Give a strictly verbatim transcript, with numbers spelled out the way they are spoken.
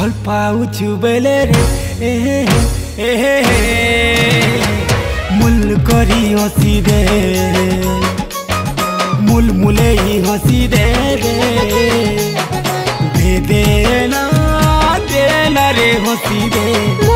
भल पाउछु बेले रे ए ए मुल करी हसी दे मुल मुले ही हसी दे रे दे दे ना दे ना रे हसी दे।